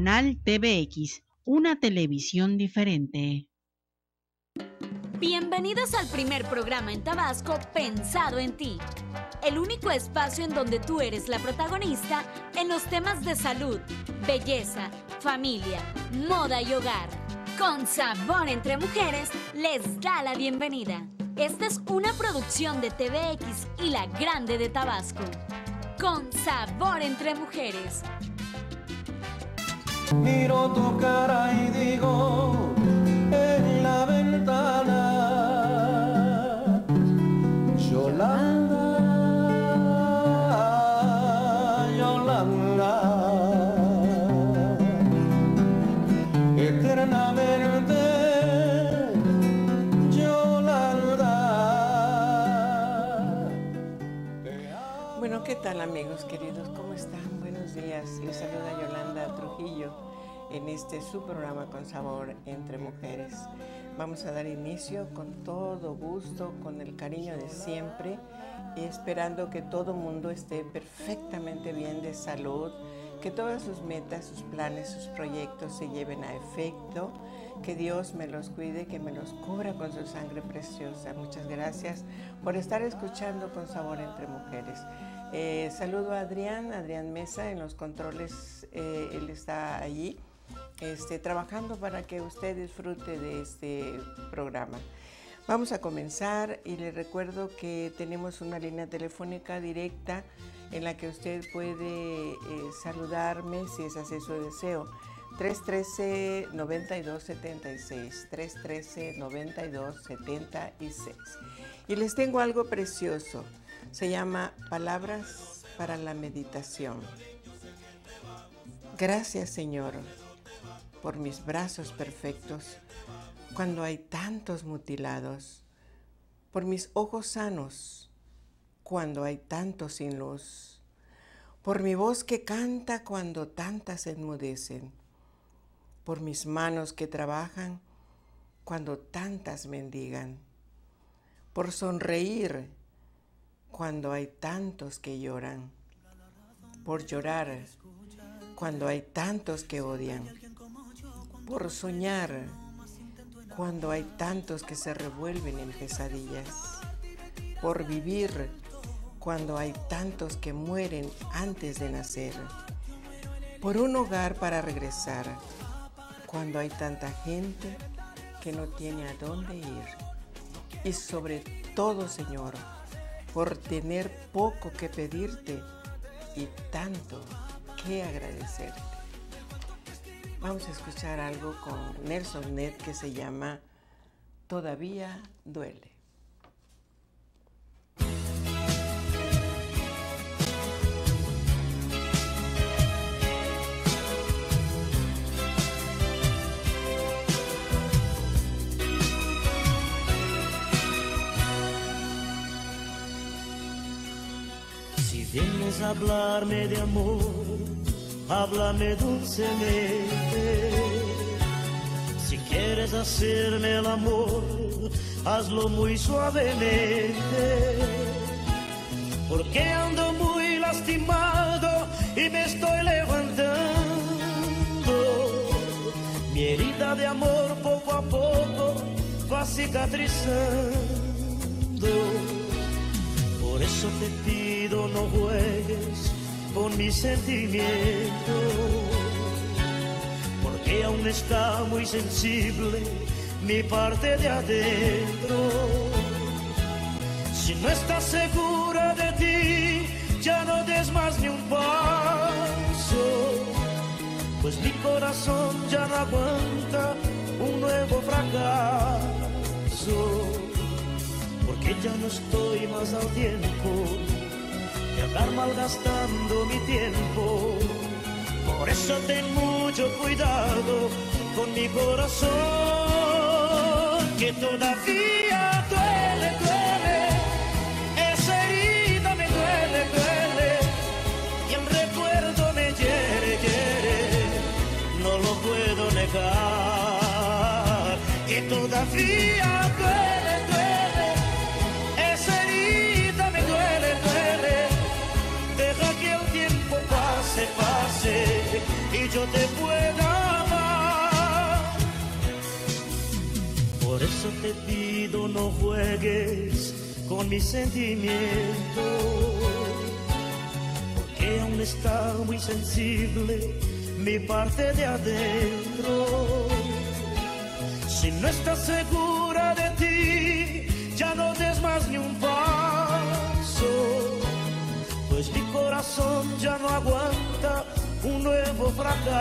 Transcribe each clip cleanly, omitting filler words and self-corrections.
Canal TVX, una televisión diferente. Bienvenidos al primer programa en Tabasco pensado en ti. El único espacio en donde tú eres la protagonista en los temas de salud, belleza, familia, moda y hogar. Con Sabor entre Mujeres les da la bienvenida. Esta es una producción de TVX y La Grande de Tabasco. Con Sabor entre Mujeres. Miro tu cara y digo en la ventana, Yolanda, Yolanda, eternamente, Yolanda. Bueno, ¿qué tal, amigos queridos? ¿Cómo están? Buenos días. Les saluda Yolanda Trujillo en este su programa Con Sabor entre Mujeres. Vamos a dar inicio con todo gusto, con el cariño de siempre, y esperando que todo mundo esté perfectamente bien de salud, que todas sus metas, sus planes, sus proyectos se lleven a efecto, que Dios me los cuide, que me los cubra con su sangre preciosa. Muchas gracias por estar escuchando Con Sabor entre Mujeres. Saludo a Adrián Mesa en los controles. Él está allí trabajando para que usted disfrute de este programa. Vamos a comenzar y les recuerdo que tenemos una línea telefónica directa en la que usted puede saludarme si es así su deseo. 313-9276, 313-9276. Y les tengo algo precioso, se llama Palabras para la Meditación. Gracias, Señor, por mis brazos perfectos cuando hay tantos mutilados, por mis ojos sanos cuando hay tantos sin luz, por mi voz que canta cuando tantas enmudecen, por mis manos que trabajan cuando tantas mendigan, por sonreír cuando hay tantos que lloran, por llorar cuando hay tantos que odian, por soñar cuando hay tantos que se revuelven en pesadillas, por vivir cuando hay tantos que mueren antes de nacer, por un hogar para regresar cuando hay tanta gente que no tiene a dónde ir, y sobre todo, Señor, por tener poco que pedirte y tanto que agradecerte. Vamos a escuchar algo con Nelson Ned que se llama Todavía Duele. Si vienes a hablarme de amor, háblame dulcemente. Si quieres hacerme el amor, hazlo muy suavemente. Porque ando muy lastimado y me estoy levantando. Mi herida de amor poco a poco va cicatrizando. Por eso te pido no juegues con mis sentimientos, porque aún está muy sensible mi parte de adentro. Si no estás segura de ti, ya no des más ni un paso, pues mi corazón ya no aguanta un nuevo fracaso, porque ya no estoy más al tiempo de andar malgastando mi tiempo. Por eso ten mucho cuidado con mi corazón, que todavía duele, duele. Esa herida me duele, duele. Y el recuerdo me hiere, hiere. No lo puedo negar, que todavía duele, duele. Esa herida me duele, duele. Deja que el tiempo pase, pase, y yo yo te pueda amar. Por eso te pido no juegues con mis sentimientos, porque aún está muy sensible mi parte de adentro. Si no estás segura de ti, ya no des más ni un paso, pues mi corazón ya no aguanta un nuevo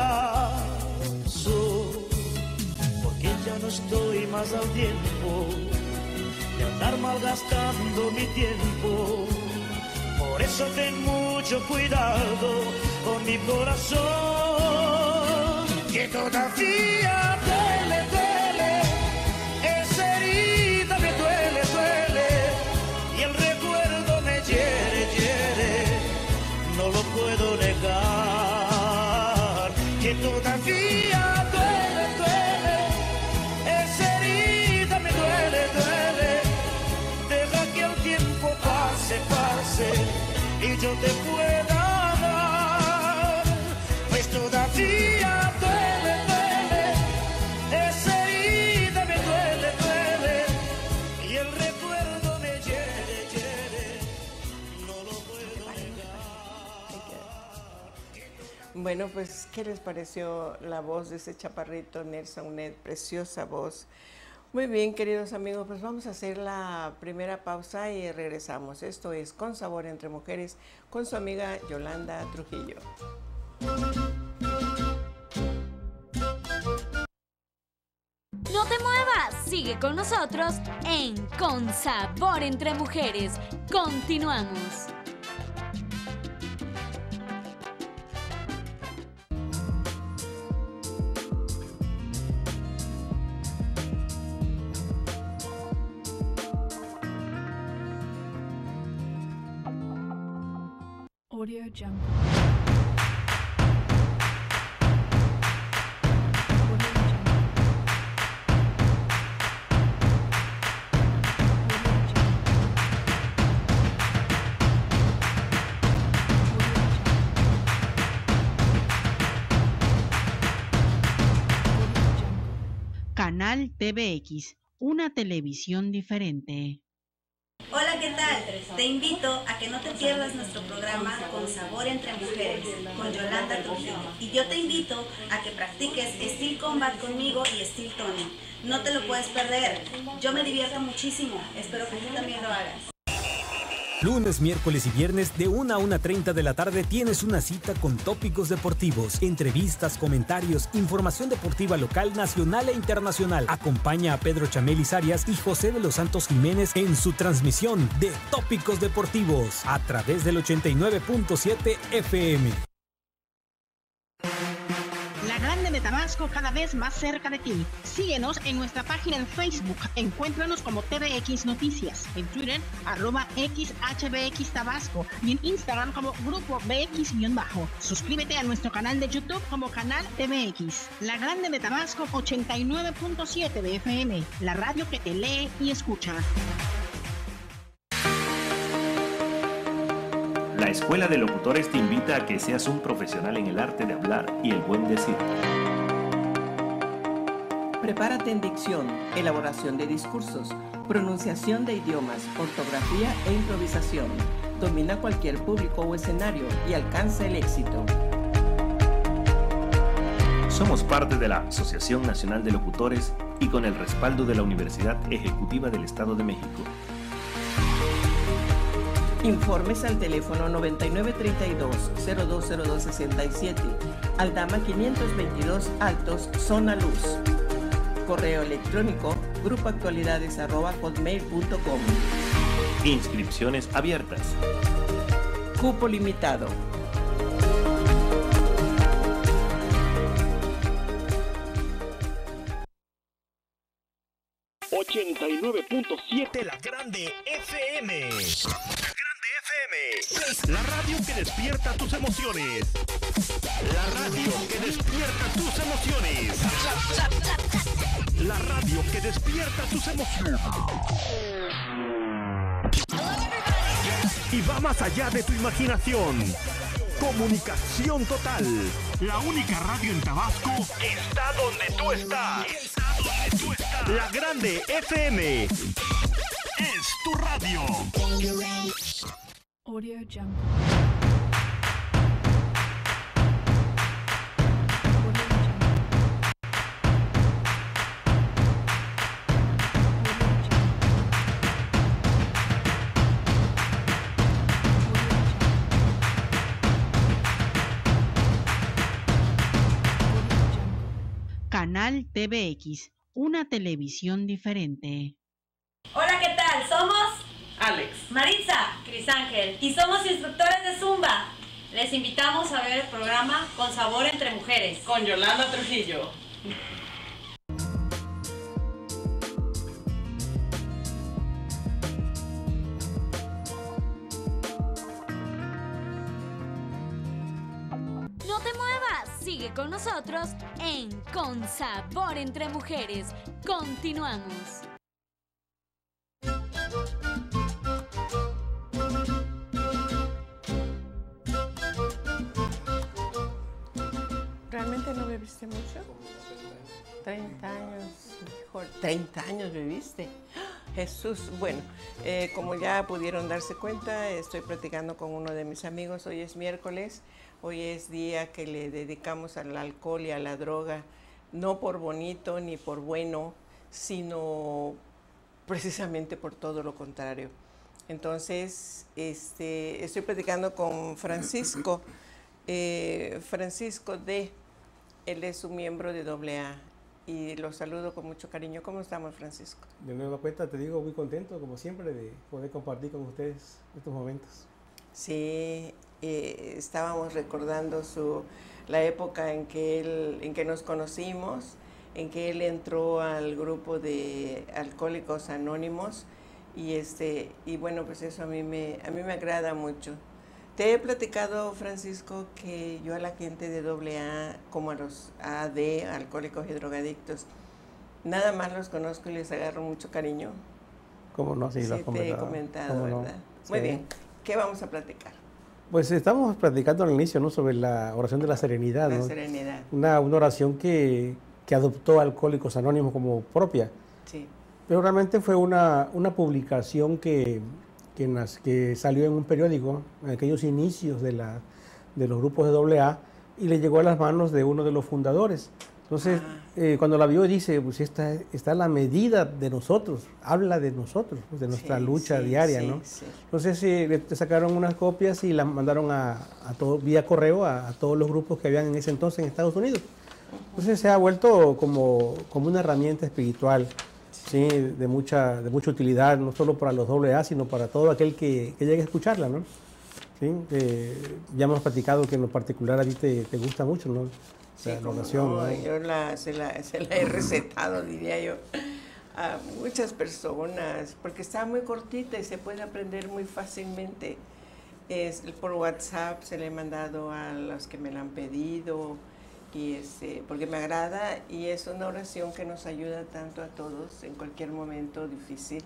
fracaso, porque ya no estoy más al tiempo de andar malgastando mi tiempo. Por eso ten mucho cuidado con mi corazón, que todavía duele, duele, esa herida me duele, duele, y el recuerdo me hiere, hiere, no lo puedo negar, que todavía duele, duele, esa herida me duele, duele, deja que el tiempo pase, pase, y yo te pueda dar, pues todavía duele, duele, esa herida me duele, duele, y el recuerdo me hiere, hiere, no lo puedo negar. Bueno, pues, ¿qué les pareció la voz de ese chaparrito Nelson Ned? Preciosa voz. Muy bien, queridos amigos, pues vamos a hacer la primera pausa y regresamos. Esto es Con Sabor entre Mujeres con su amiga Yolanda Trujillo. No te muevas, sigue con nosotros en Con Sabor entre Mujeres. Continuamos. Audio Jungle. Canal TVX, una televisión diferente. Hola, ¿qué tal? Te invito a que no te pierdas nuestro programa Con Sabor entre Mujeres, con Yolanda Trujillo. Y yo te invito a que practiques Steel Combat conmigo y Steel Tony. No te lo puedes perder. Yo me divierto muchísimo. Espero que tú también lo hagas. Lunes, miércoles y viernes de 1 a 1:30 de la tarde tienes una cita con tópicos deportivos, entrevistas, comentarios, información deportiva local, nacional e internacional. Acompaña a Pedro Chamelis Arias y José de los Santos Jiménez en su transmisión de Tópicos Deportivos a través del 89.7 FM. La Grande de Tabasco, cada vez más cerca de ti. Síguenos en nuestra página en Facebook. Encuéntranos como TVX Noticias. En Twitter, @XHBX Tabasco. Y en Instagram como Grupo BX_. Suscríbete a nuestro canal de YouTube como Canal TVX. La Grande de Tabasco, 89.7 de FM. La radio que te lee y escucha. La Escuela de Locutores te invita a que seas un profesional en el arte de hablar y el buen decir. Prepárate en dicción, elaboración de discursos, pronunciación de idiomas, ortografía e improvisación. Domina cualquier público o escenario y alcanza el éxito. Somos parte de la Asociación Nacional de Locutores y con el respaldo de la Universidad Ejecutiva del Estado de México. Informes al teléfono 9932-020267, Aldama 522 Altos, Zona Luz. Correo electrónico grupoactualidades@hotmail.com. Inscripciones abiertas. Cupo limitado. 89.7 La Grande FM. La radio que despierta tus emociones. La radio que despierta tus emociones. La radio que despierta tus emociones. Y va más allá de tu imaginación. Comunicación total. La única radio en Tabasco que está donde tú estás. La Grande FM. Es tu radio. Audio Jungle. Canal TVX, una televisión diferente. Hola, ¿qué tal? Somos Alex, Maritza, Crisángel y somos instructores de Zumba. Les invitamos a ver el programa Con Sabor Entre Mujeres con Yolanda Trujillo. No te muevas, sigue con nosotros en Con Sabor Entre Mujeres. Continuamos. ¿Realmente no bebiste mucho? 30 años, mejor. 30 años bebiste. Jesús, bueno, como ya pudieron darse cuenta, estoy platicando con uno de mis amigos. Hoy es miércoles, hoy es día que le dedicamos al alcohol y a la droga, no por bonito ni por bueno, sino precisamente por todo lo contrario. Entonces, estoy platicando con Francisco. Francisco D. Él es un miembro de AA y lo saludo con mucho cariño. ¿Cómo estamos, Francisco? De nueva cuenta, te digo, muy contento, como siempre, de poder compartir con ustedes estos momentos. Sí, estábamos recordando la época en que nos conocimos, en que él entró al grupo de Alcohólicos Anónimos y bueno, pues eso a mí me agrada mucho. Te he platicado, Francisco, que yo a la gente de AA, como a los AD, alcohólicos y drogadictos, nada más los conozco y les agarro mucho cariño. ¿Cómo no? Sí, lo has te he comentado, ¿verdad? No? Muy Sí. bien. ¿Qué vamos a platicar? Pues estamos platicando al inicio, ¿no?, sobre la oración de la serenidad. La ¿no? serenidad. Una oración que adoptó Alcohólicos Anónimos como propia. Sí. Pero realmente fue una publicación que salió en un periódico en aquellos inicios de los grupos de AA y le llegó a las manos de uno de los fundadores. Entonces, cuando la vio, dice, pues esta está la medida de nosotros, habla de nosotros, pues, de nuestra lucha diaria, ¿no? Sí. Entonces, le sacaron unas copias y las mandaron vía correo a todos los grupos que habían en ese entonces en Estados Unidos. Entonces, se ha vuelto como una herramienta espiritual, sí, de mucha utilidad, no solo para los AA, sino para todo aquel que llegue a escucharla, ¿no? ¿Sí? Ya hemos platicado que en lo particular a ti te gusta mucho, ¿no? Sí, la oración, no, ¿no? Yo se la he recetado, diría yo, a muchas personas, porque está muy cortita y se puede aprender muy fácilmente. Por WhatsApp se le he mandado a los que me la han pedido, y porque me agrada y es una oración que nos ayuda tanto a todos en cualquier momento difícil.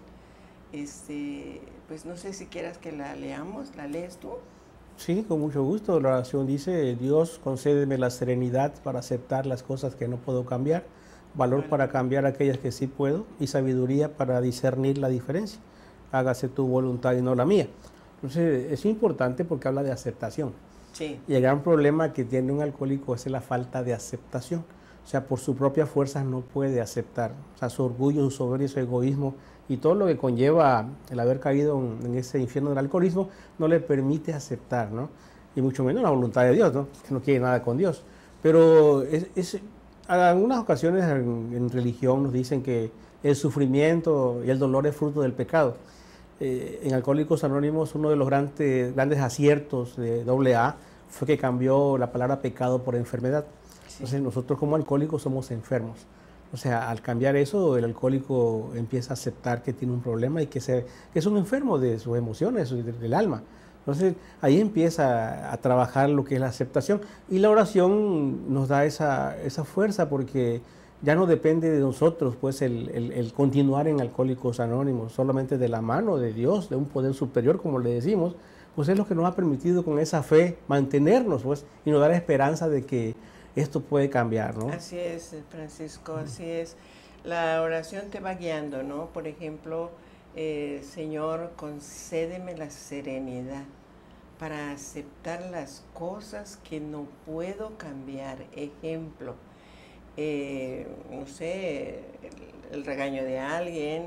Pues no sé si quieras que la leamos, ¿la lees tú? Sí, con mucho gusto. La oración dice: Dios, concédeme la serenidad para aceptar las cosas que no puedo cambiar, valor para cambiar aquellas que sí puedo y sabiduría para discernir la diferencia. Hágase tu voluntad y no la mía. Entonces es importante porque habla de aceptación. Sí. Y el gran problema que tiene un alcohólico es la falta de aceptación. O sea, por sus propias fuerzas no puede aceptar. O sea, su orgullo, su soberbia, su egoísmo y todo lo que conlleva el haber caído en ese infierno del alcoholismo no le permite aceptar, ¿no? Y mucho menos la voluntad de Dios, ¿no? Que no quiere nada con Dios. Pero en algunas ocasiones en religión nos dicen que el sufrimiento y el dolor es fruto del pecado. En Alcohólicos Anónimos, uno de los grandes aciertos de AA fue que cambió la palabra pecado por enfermedad. Sí. Entonces nosotros como alcohólicos somos enfermos. O sea, al cambiar eso, el alcohólico empieza a aceptar que tiene un problema y que es un enfermo de sus emociones, del alma. Entonces ahí empieza a trabajar lo que es la aceptación. Y la oración nos da esa fuerza porque ya no depende de nosotros, pues el continuar en Alcohólicos Anónimos, solamente de la mano de Dios, de un poder superior, como le decimos, pues es lo que nos ha permitido con esa fe mantenernos, pues, y nos da la esperanza de que esto puede cambiar, ¿no? Así es, Francisco, así es. La oración te va guiando, ¿no? Por ejemplo, Señor, concédeme la serenidad para aceptar las cosas que no puedo cambiar. Ejemplo, no sé, el regaño de alguien,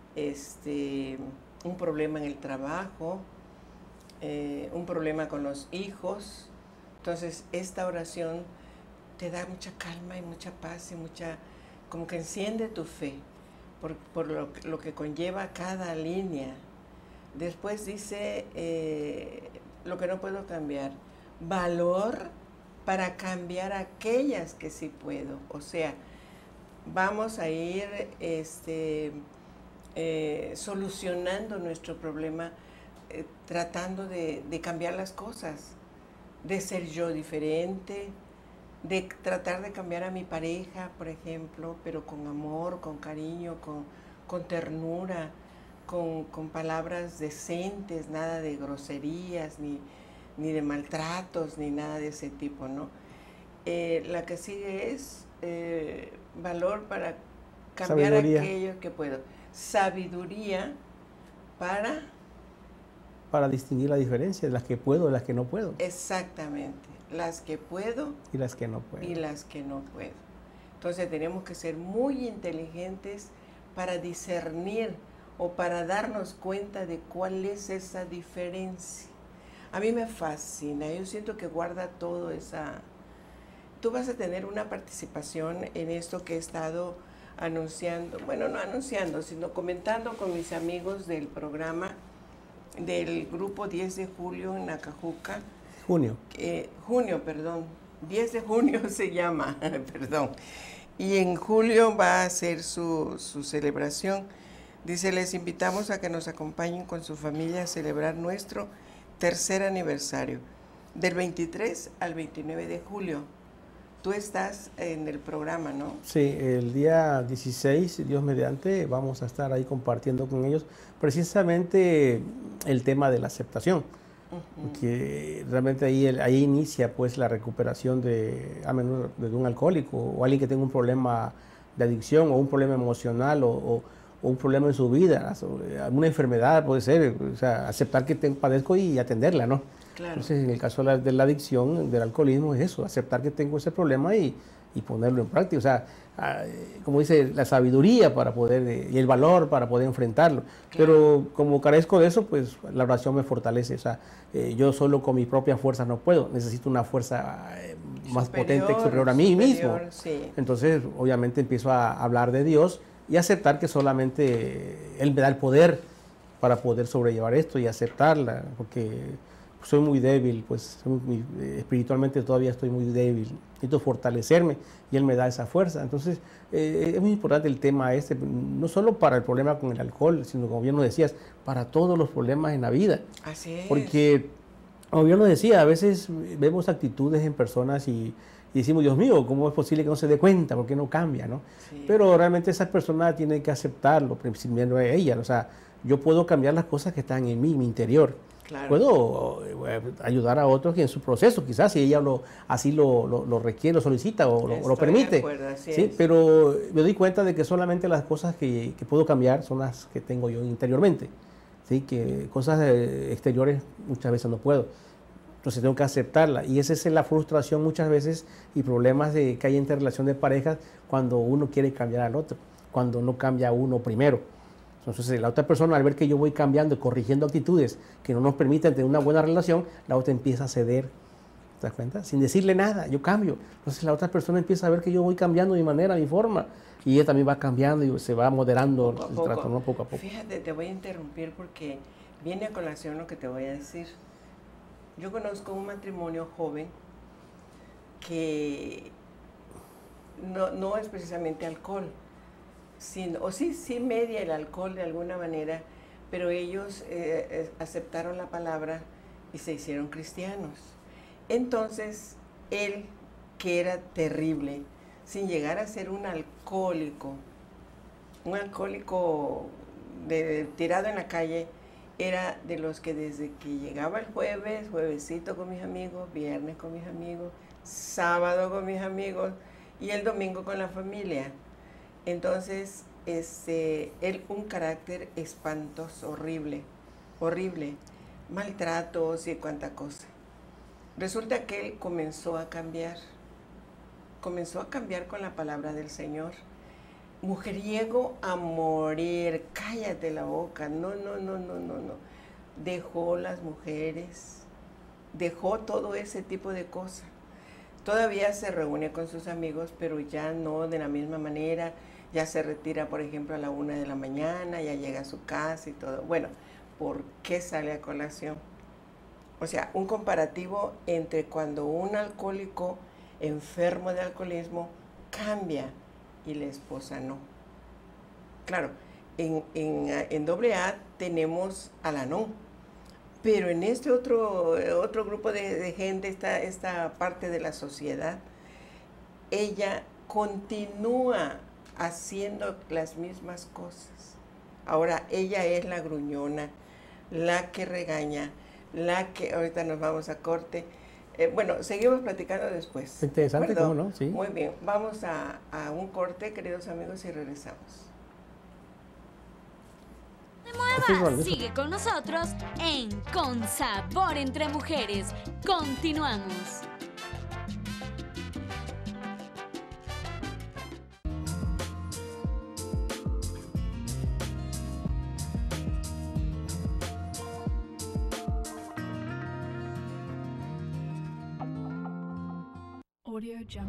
un problema en el trabajo, un problema con los hijos. Entonces, esta oración te da mucha calma y mucha paz y como que enciende tu fe por lo que conlleva cada línea. Después dice lo que no puedo cambiar, valor para cambiar aquellas que sí puedo. O sea, vamos a ir solucionando nuestro problema, tratando de cambiar las cosas, de ser yo diferente, de tratar de cambiar a mi pareja, por ejemplo, pero con amor, con cariño, con ternura, con palabras decentes, nada de groserías, ni de maltratos, ni nada de ese tipo, ¿no? La que sigue es valor para cambiar aquello que puedo. Sabiduría para distinguir la diferencia de las que puedo y las que no puedo. Exactamente. Las que puedo y las que no puedo. Entonces tenemos que ser muy inteligentes para discernir o para darnos cuenta de cuál es esa diferencia. A mí me fascina, yo siento que guarda todo esa... Tú vas a tener una participación en esto que he estado anunciando, bueno, no anunciando, sino comentando con mis amigos del programa del grupo 10 de julio en Nacajuca. Junio, 10 de junio se llama, perdón. Y en julio va a ser su celebración. Dice, les invitamos a que nos acompañen con su familia a celebrar nuestro tercer aniversario, del 23 al 29 de julio. Tú estás en el programa, ¿no? Sí, el día 16, Dios mediante, vamos a estar ahí compartiendo con ellos precisamente el tema de la aceptación. Que realmente ahí inicia pues la recuperación de un alcohólico o alguien que tenga un problema de adicción o un problema emocional o un problema en su vida, alguna enfermedad puede ser, o sea, aceptar que padezco y atenderla, ¿no? Claro. Entonces, en el caso de la adicción, del alcoholismo, es eso, aceptar que tengo ese problema y ponerlo en práctica. O sea, como dice, la sabiduría para poder, y el valor para poder enfrentarlo. Claro. Pero como carezco de eso, pues la oración me fortalece. O sea, yo solo con mi propia fuerza no puedo, necesito una fuerza más potente, superior a mí mismo. Sí. Entonces, obviamente empiezo a hablar de Dios y aceptar que solamente Él me da el poder para poder sobrellevar esto y aceptarla, porque soy muy débil, pues espiritualmente todavía estoy muy débil, necesito fortalecerme y Él me da esa fuerza. Entonces es muy importante el tema no solo para el problema con el alcohol, sino como bien nos decías, para todos los problemas en la vida. Así es. Porque, como bien nos decía, a veces vemos actitudes en personas y decimos, Dios mío, ¿cómo es posible que no se dé cuenta? ¿Por qué no cambia? ¿No? Sí. Pero realmente esa persona tiene que aceptarlo, principalmente ella. O sea, yo puedo cambiar las cosas que están en mí, mi interior. Claro. Puedo ayudar a otros en su proceso, quizás si ella así lo requiere, lo solicita o lo permite. ¿Sí? Pero me doy cuenta de que solamente las cosas que puedo cambiar son las que tengo yo interiormente. ¿Sí? Que cosas exteriores muchas veces no puedo. Entonces tengo que aceptarla. Y esa es la frustración muchas veces y problemas que hay entre relación de parejas cuando uno quiere cambiar al otro, cuando no cambia uno primero. Entonces la otra persona, al ver que yo voy cambiando y corrigiendo actitudes que no nos permiten tener una buena relación, la otra empieza a ceder. ¿Te das cuenta? Sin decirle nada, yo cambio. Entonces la otra persona empieza a ver que yo voy cambiando mi manera, mi forma. Y ella también va cambiando y se va moderando el trato, ¿no? Poco a poco. Fíjate, te voy a interrumpir porque viene a colación lo que te voy a decir. Yo conozco un matrimonio joven que no es precisamente alcohol, sí media el alcohol de alguna manera, pero ellos aceptaron la palabra y se hicieron cristianos. Entonces, él, que era terrible, sin llegar a ser un alcohólico tirado en la calle, era de los que desde que llegaba el jueves, juevesito con mis amigos, viernes con mis amigos, sábado con mis amigos y el domingo con la familia. Entonces, él un carácter espantoso, horrible, maltratos y cuánta cosa. Resulta que él comenzó a cambiar con la palabra del Señor. Mujeriego a morir, cállate la boca, no. Dejó las mujeres, dejó todo ese tipo de cosas. Todavía se reúne con sus amigos, pero ya no de la misma manera. Ya se retira, por ejemplo, a la 1 de la mañana, ya llega a su casa y todo. Bueno, ¿por qué sale a colación? O sea, un comparativo entre cuando un alcohólico enfermo de alcoholismo cambia y la esposa no. Claro, en AA tenemos al Anón, pero en este otro grupo de gente, esta parte de la sociedad, ella continúa haciendo las mismas cosas. Ahora, ella es la gruñona, la que regaña, la que ahorita nos vamos a corte. Bueno, seguimos platicando después. Interesante, ¿cómo no? Sí. Muy bien, vamos a un corte, queridos amigos, y regresamos. No te muevas, sigue con nosotros en Con Sabor Entre Mujeres. Continuamos. Audio Jungle.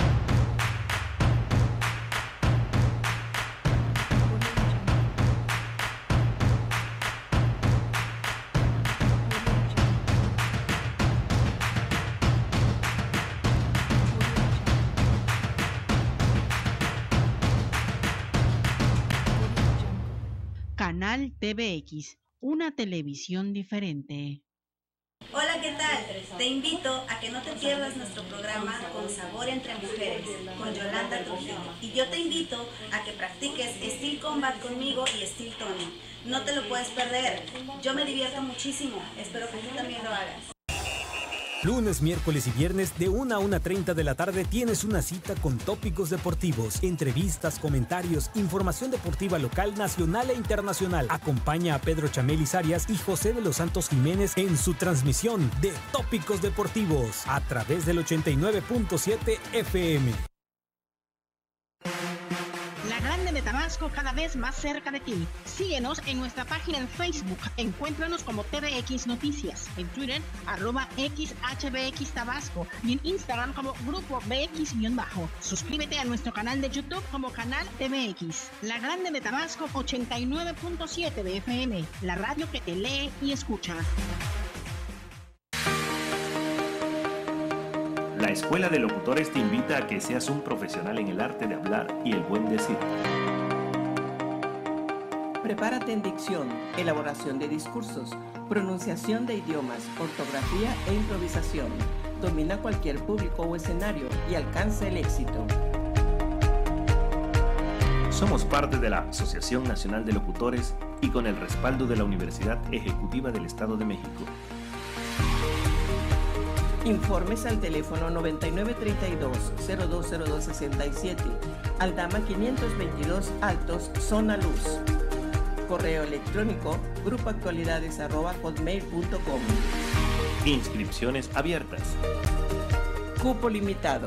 Canal TVX, una televisión diferente. Hola, ¿qué tal? Te invito a que no te pierdas nuestro programa Con Sabor Entre Mujeres, con Yolanda Trujillo. Y yo te invito a que practiques Steel Combat conmigo y Steel Tony. No te lo puedes perder. Yo me divierto muchísimo. Espero que tú también lo hagas. Lunes, miércoles y viernes de 1 a 1:30 de la tarde tienes una cita con tópicos deportivos, entrevistas, comentarios, información deportiva local, nacional e internacional. Acompaña a Pedro Chamelis Arias y José de los Santos Jiménez en su transmisión de Tópicos Deportivos a través del 89.7 FM. La Grande de Tabasco, cada vez más cerca de ti. Síguenos en nuestra página en Facebook. Encuéntranos como TVX Noticias. En Twitter, @XHBX Tabasco. Y en Instagram como Grupo BX-. Suscríbete a nuestro canal de YouTube como Canal TVX. La Grande de Tabasco, 89.7 de FM. La radio que te lee y escucha. La Escuela de Locutores te invita a que seas un profesional en el arte de hablar y el buen decir. Prepárate en dicción, elaboración de discursos, pronunciación de idiomas, ortografía e improvisación. Domina cualquier público o escenario y alcanza el éxito. Somos parte de la Asociación Nacional de Locutores y con el respaldo de la Universidad Ejecutiva del Estado de México. Informes al teléfono 9932-020267, Aldama 522 Altos, Zona Luz. Correo electrónico grupoactualidades@hotmail.com. Inscripciones abiertas. Cupo limitado.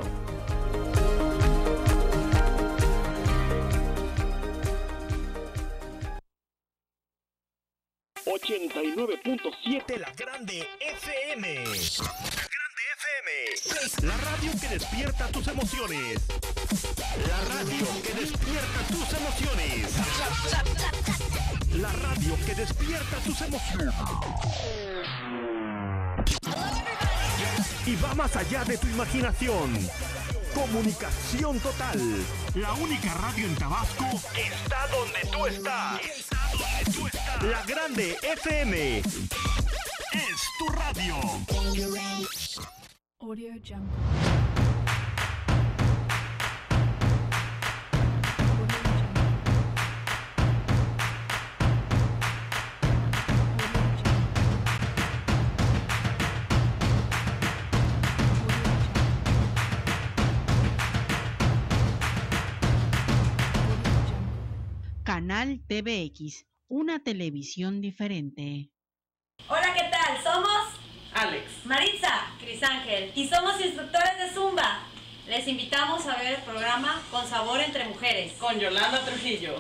...89.7 La Grande FM. La radio que despierta tus emociones. La radio que despierta tus emociones. La radio que despierta tus emociones. Y va más allá de tu imaginación. Comunicación total. La única radio en Tabasco está donde tú estás. La Grande FM. Es tu radio. Audio Jungle. Canal TVX, una televisión diferente. Hola, ¿qué tal? Somos Alex, Maritza, Crisángel y somos instructores de Zumba. Les invitamos a ver el programa Con Sabor Entre Mujeres con Yolanda Trujillo.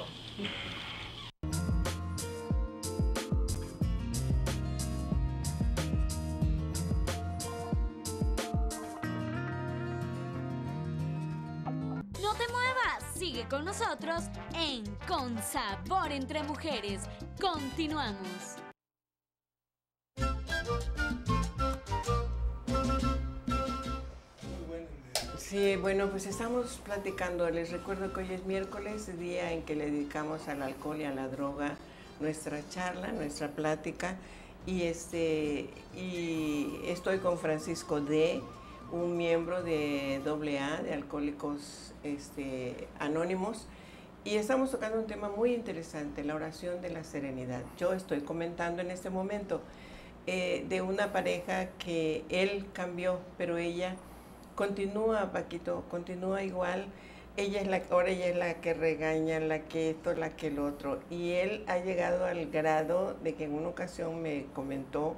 No te muevas, sigue con nosotros en Con Sabor Entre Mujeres. Continuamos. Sí, bueno, pues estamos platicando. Les recuerdo que hoy es miércoles, día en que le dedicamos al alcohol y a la droga nuestra charla, nuestra plática. Y estoy con Francisco D., un miembro de AA, de Alcohólicos Anónimos. Y estamos tocando un tema muy interesante, la oración de la serenidad. Yo estoy comentando en este momento de una pareja que él cambió, pero ella continúa, Paquito, continúa igual. Ahora ella es la que regaña, la que esto, la que el otro. Y él ha llegado al grado de que en una ocasión me comentó,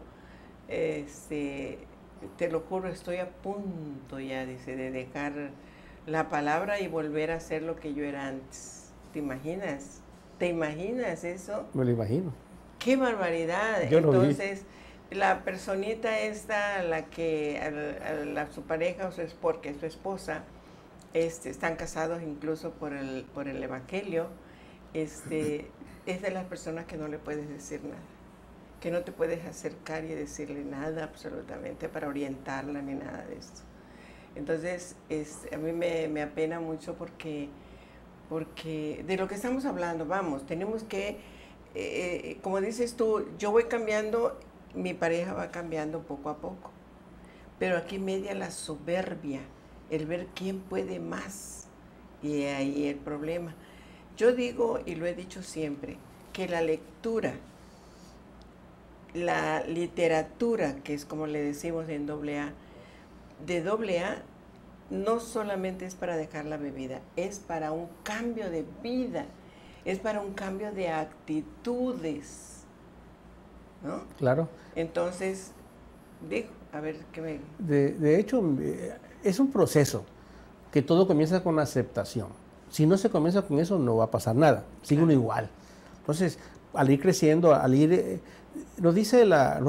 te lo juro, estoy a punto ya, dice, de dejar la palabra y volver a ser lo que yo era antes. ¿Te imaginas? ¿Te imaginas eso? Me lo imagino. ¡Qué barbaridad! Yo Entonces, la personita esta, la que su pareja o porque su esposa, están casados incluso por el Evangelio, es de las personas que no le puedes decir nada, que no te puedes acercar y decirle nada absolutamente para orientarla ni nada de esto. Entonces, a mí me apena mucho porque de lo que estamos hablando, vamos, tenemos que, como dices tú, yo voy cambiando, mi pareja va cambiando poco a poco, pero aquí media la soberbia, el ver quién puede más, y ahí el problema. Yo digo, y lo he dicho siempre, que la lectura, la literatura, que es como le decimos en AA, de AA, no solamente es para dejar la bebida, es para un cambio de vida, es para un cambio de actitudes, ¿no? Claro. Entonces, digo, a ver qué me... De hecho, es un proceso que todo comienza con aceptación. Si no se comienza con eso, no va a pasar nada, sigue uno igual. Entonces, al ir creciendo, nos dice la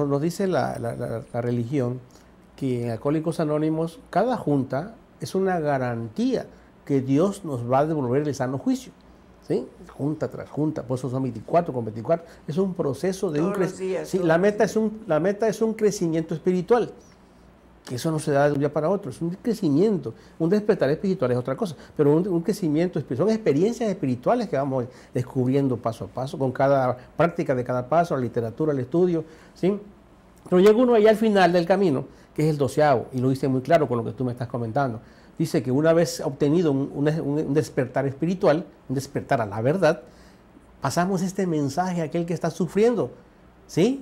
religión que en Alcohólicos Anónimos, cada junta es una garantía que Dios nos va a devolver el sano juicio, ¿sí? Junta tras junta, por eso son 24 con 24, es un proceso de un crecimiento. Sí, la meta es un crecimiento espiritual, que eso no se da de un día para otro, es un crecimiento, un despertar espiritual es otra cosa, pero un crecimiento espiritual, son experiencias espirituales que vamos descubriendo paso a paso, con cada práctica de cada paso, la literatura, el estudio, ¿sí? Pero llega uno allá al final del camino, que es el 12avo, y lo dice muy claro con lo que tú me estás comentando. Dice que una vez obtenido un despertar espiritual, un despertar a la verdad, pasamos este mensaje a aquel que está sufriendo, ¿sí?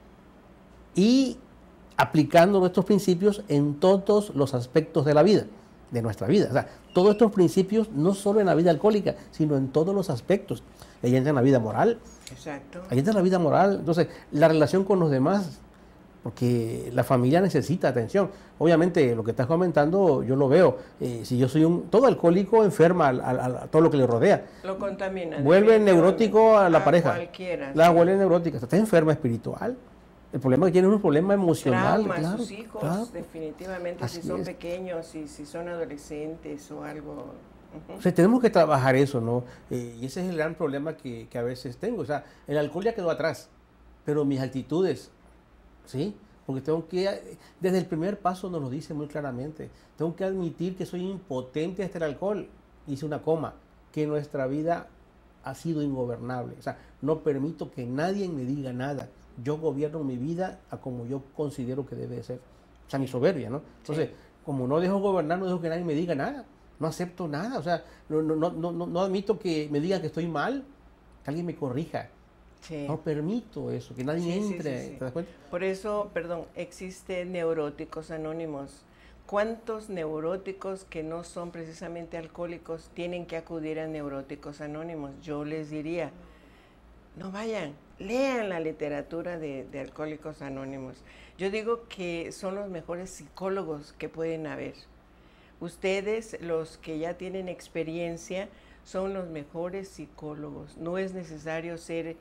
Y aplicando nuestros principios en todos los aspectos de la vida, de nuestra vida. O sea, todos estos principios, no solo en la vida alcohólica, sino en todos los aspectos. Ahí entra en la vida moral. Exacto. Ahí entra en la vida moral. Entonces, la relación con los demás, porque la familia necesita atención. Obviamente, lo que estás comentando, yo lo veo. Si yo soy todo alcohólico enferma a todo lo que le rodea. Lo contamina. Vuelve neurótico a la pareja. Cualquiera. La vuelve neurótica. Está enferma espiritual. El problema que tiene es un problema emocional. Trauma, claro, sus hijos, claro. definitivamente, Así si son es. pequeños, si son adolescentes o algo. O sea, tenemos que trabajar eso, ¿no? Y ese es el gran problema que a veces tengo. O sea, el alcohol ya quedó atrás, pero mis actitudes, ¿sí? Porque tengo que, desde el primer paso nos lo dice muy claramente, tengo que admitir que soy impotente ante el alcohol, hice una coma, que nuestra vida ha sido ingobernable. O sea, no permito que nadie me diga nada. Yo gobierno mi vida a como yo considero que debe ser. O sea, mi soberbia, ¿no? Entonces, como no dejo gobernar, no dejo que nadie me diga nada. No acepto nada. O sea, no admito que me digan que estoy mal, que alguien me corrija. Sí. No permito eso, que nadie entre. Sí. ¿Te das cuenta? Por eso, existen neuróticos anónimos, ¿Cuántos neuróticos que no son precisamente alcohólicos tienen que acudir a Neuróticos Anónimos? Yo les diría, no vayan, lean la literatura de Alcohólicos Anónimos. Yo digo que son los mejores psicólogos que pueden haber. Ustedes, los que ya tienen experiencia, son los mejores psicólogos. No es necesario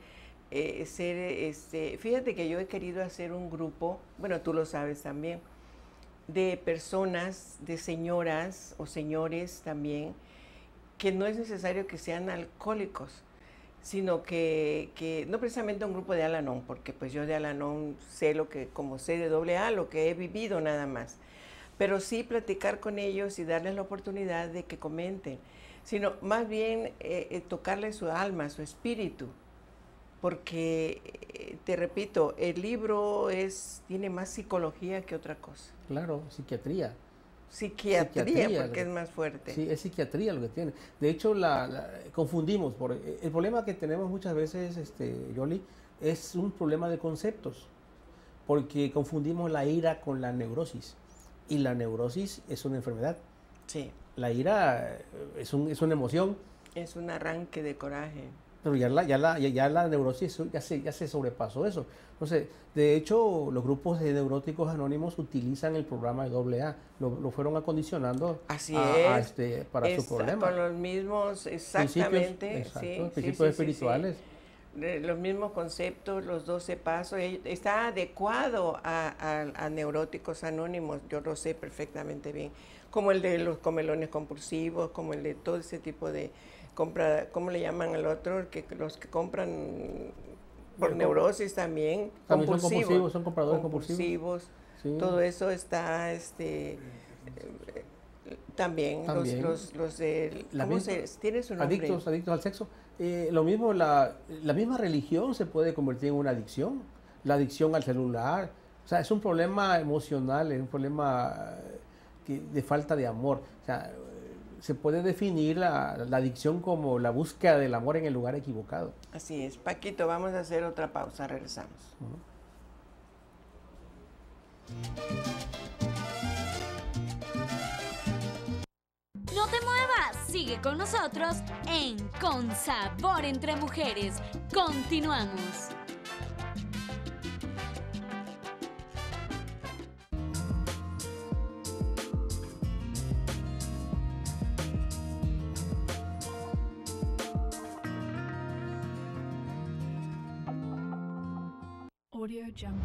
fíjate que yo he querido hacer un grupo, bueno, tú lo sabes también, de personas, de señoras o señores también, que no es necesario que sean alcohólicos, sino que no precisamente un grupo de Al-Anon, porque pues yo de Al-Anon sé como sé de AA, lo que he vivido nada más, pero sí platicar con ellos y darles la oportunidad de que comenten, sino más bien tocarle su alma, su espíritu, porque te repito, el libro tiene más psicología que otra cosa. Claro, psiquiatría. Psiquiatría, porque es más fuerte. Sí, es psiquiatría lo que tiene. De hecho, confundimos. El problema que tenemos muchas veces, Yoli, es un problema de conceptos, porque confundimos la ira con la neurosis, y la neurosis es una enfermedad. Sí. La ira es una emoción. Es un arranque de coraje. Pero ya la neurosis ya se sobrepasó eso. Entonces, de hecho, los grupos de neuróticos anónimos utilizan el programa de AA, lo fueron acondicionando para su problema. Con los mismos, exactamente, principios espirituales. Los mismos conceptos, los 12 pasos, está adecuado a neuróticos anónimos, yo lo sé perfectamente bien, como el de los comelones compulsivos, como el de todo ese tipo de compra, ¿cómo le llaman al otro? Los que compran por neurosis también, compulsivos. Son compradores compulsivos. Sí. Todo eso está, también. Los de, ¿tiene su nombre? Adictos al sexo. Lo mismo, la misma religión se puede convertir en una adicción. La adicción al celular. O sea, es un problema emocional, es un problema de falta de amor. O sea, se puede definir la adicción como la búsqueda del amor en el lugar equivocado. Así es. Paquito, vamos a hacer otra pausa, regresamos. No te muevas, sigue con nosotros en Con Sabor Entre Mujeres. Continuamos. Audio Jungle.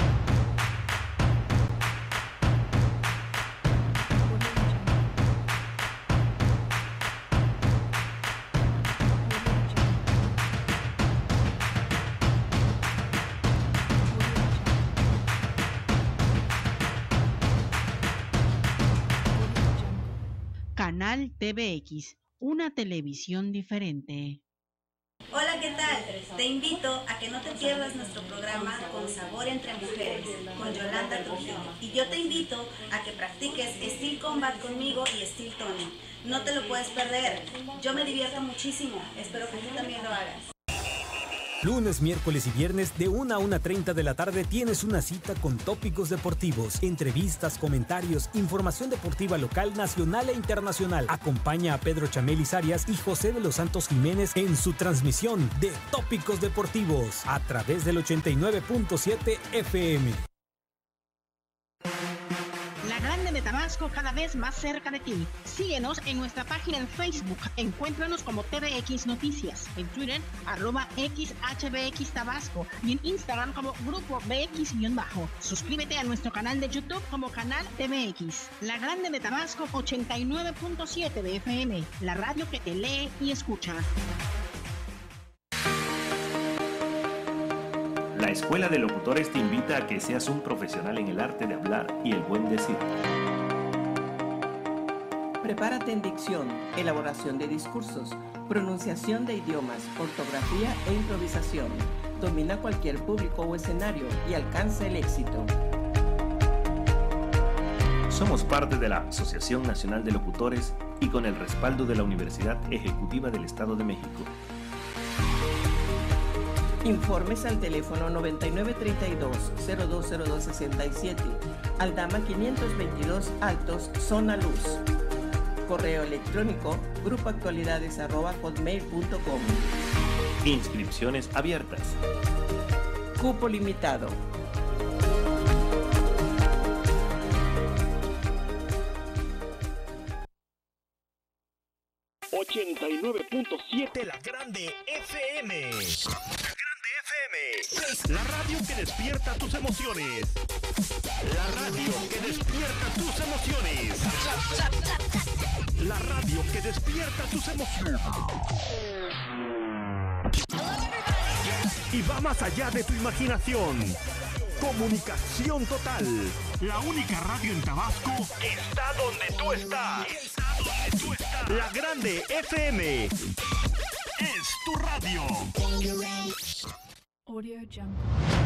Canal TVX, una televisión diferente. Hola, ¿qué tal? Te invito a que no te pierdas nuestro programa Con Sabor Entre Mujeres, con Yolanda Trujillo. Y yo te invito a que practiques Steel Combat conmigo y Steel Tony. No te lo puedes perder. Yo me divierto muchísimo. Espero que tú también lo hagas. Lunes, miércoles y viernes de 1 a 1:30 de la tarde tienes una cita con tópicos deportivos, entrevistas, comentarios, información deportiva local, nacional e internacional. Acompaña a Pedro Chamelis Arias y José de los Santos Jiménez en su transmisión de Tópicos Deportivos a través del 89.7 FM. La Grande de Tabasco, cada vez más cerca de ti. Síguenos en nuestra página en Facebook. Encuéntranos como TVX Noticias. En Twitter, @XHBX Tabasco. Y en Instagram como Grupo BX_. Suscríbete a nuestro canal de YouTube como Canal TVX. La Grande de Tabasco, 89.7 de FM. La radio que te lee y escucha. La Escuela de Locutores te invita a que seas un profesional en el arte de hablar y el buen decir. Prepárate en dicción, elaboración de discursos, pronunciación de idiomas, ortografía e improvisación. Domina cualquier público o escenario y alcanza el éxito. Somos parte de la Asociación Nacional de Locutores y con el respaldo de la Universidad Ejecutiva del Estado de México. Informes al teléfono 9932-020267, Aldama 522 Altos, Zona Luz. Correo electrónico grupoactualidades@hotmail.com. Inscripciones abiertas. Cupo limitado. ...89.7 La Grande FM. La Grande FM. La radio que despierta tus emociones. La radio que despierta tus emociones. La radio que despierta tus emociones. Y va más allá de tu imaginación. Comunicación total. La única radio en Tabasco que está donde tú estás. La Grande FM. Es tu radio. Audio Jungle.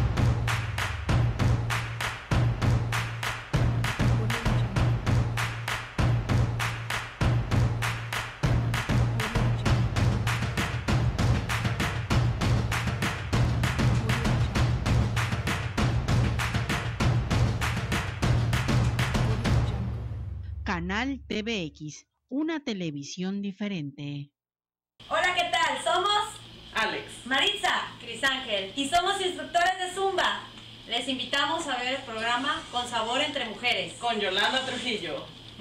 Canal TVX, una televisión diferente. Hola, ¿qué tal? Somos Alex, Maritza, Crisángel y somos instructores de Zumba. Les invitamos a ver el programa Con Sabor Entre Mujeres con Yolanda Trujillo.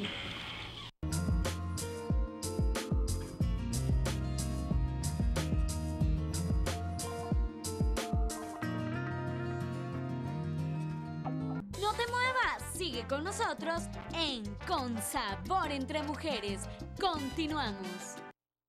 No te muevas, sigue con nosotros en Con Sabor Entre Mujeres. Continuamos.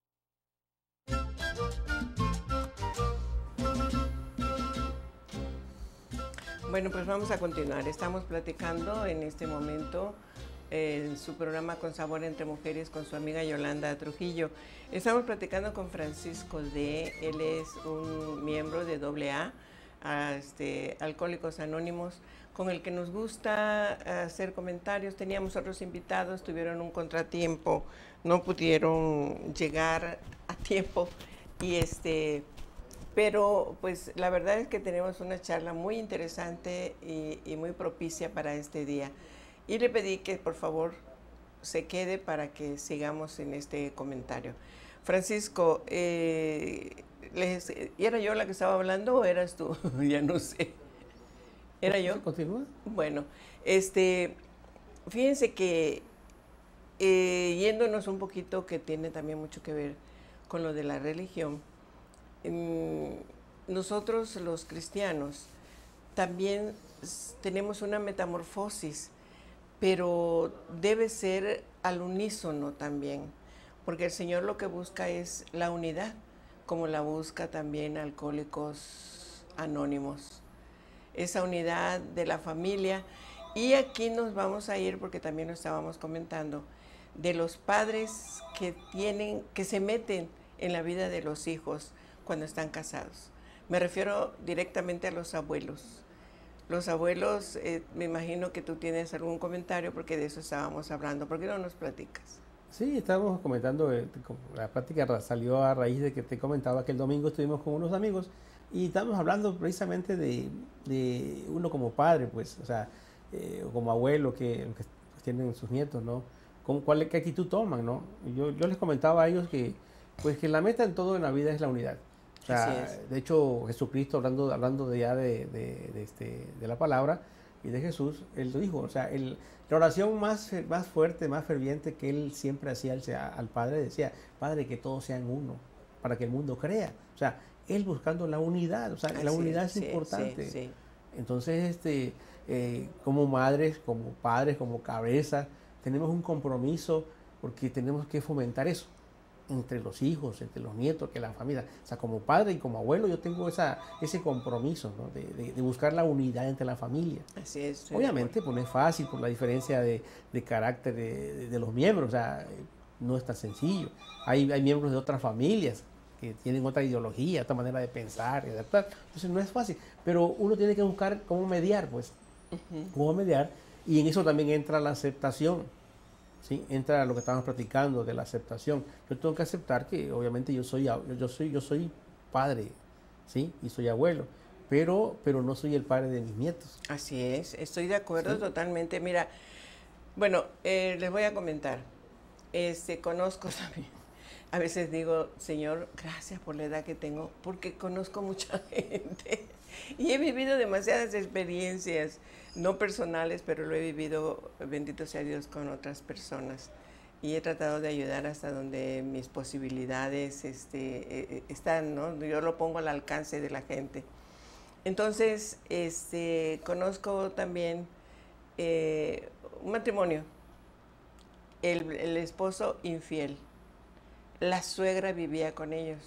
Bueno, pues vamos a continuar. Estamos platicando en este momento en su programa Con Sabor Entre Mujeres con su amiga Yolanda Trujillo. Estamos platicando con Francisco D. Él es un miembro de AA, Alcohólicos Anónimos, con el que nos gusta hacer comentarios. Teníamos otros invitados, tuvieron un contratiempo, no pudieron llegar a tiempo y pero pues la verdad es que tenemos una charla muy interesante y muy propicia para este día. Y le pedí que por favor se quede para que sigamos en este comentario. Francisco, ¿era yo la que estaba hablando o eras tú? Ya no sé. ¿Era yo? ¿Continúa? Bueno, fíjense que yéndonos un poquito, que tiene también mucho que ver con lo de la religión, nosotros los cristianos también tenemos una metamorfosis, pero debe ser al unísono también, porque el Señor lo que busca es la unidad, como la busca también Alcohólicos Anónimos, esa unidad de la familia. Y aquí nos vamos a ir, porque también lo estábamos comentando, de los padres que se meten en la vida de los hijos cuando están casados. Me refiero directamente a los abuelos. Los abuelos, me imagino que tú tienes algún comentario porque de eso estábamos hablando. ¿Por qué no nos platicas? Sí, estábamos comentando, la plática salió a raíz de que te comentaba que el domingo estuvimos con unos amigos y estábamos hablando precisamente de uno como padre, pues, o sea, como abuelo que tienen sus nietos, ¿no? ¿Qué actitud toman, no? Yo les comentaba a ellos que la meta en todo en la vida es la unidad. O sea, de hecho, Jesucristo, hablando de la palabra y de Jesús, él lo dijo, o sea, la oración más fuerte, más ferviente que él siempre hacía al Padre, decía, Padre, que todos sean uno, para que el mundo crea. O sea, él buscando la unidad, o sea, la unidad es importante. Sí. Entonces, como madres, como padres, como cabeza, tenemos un compromiso porque tenemos que fomentar eso entre los hijos, entre los nietos, que la familia. O sea, como padre y como abuelo yo tengo ese compromiso, ¿no? de buscar la unidad entre la familia. Así es. Obviamente, pues no es fácil por la diferencia de carácter de los miembros, o sea, no es tan sencillo. Hay miembros de otras familias que tienen otra ideología, otra manera de pensar y adaptar. Entonces no es fácil, pero uno tiene que buscar cómo mediar, pues. Cómo mediar, y en eso también entra la aceptación. ¿Sí? Entra lo que estamos practicando de la aceptación. Yo tengo que aceptar que obviamente yo soy padre, ¿sí? Y soy abuelo, pero no soy el padre de mis nietos. Así es, estoy de acuerdo, ¿sí? Totalmente. Mira, bueno, les voy a comentar. Conozco también, a veces digo, Señor, gracias por la edad que tengo, porque conozco mucha gente y he vivido demasiadas experiencias, no personales, pero lo he vivido, bendito sea Dios, con otras personas. Y he tratado de ayudar hasta donde mis posibilidades están, ¿no? Yo lo pongo al alcance de la gente. Entonces, conozco también un matrimonio, el esposo infiel, la suegra vivía con ellos.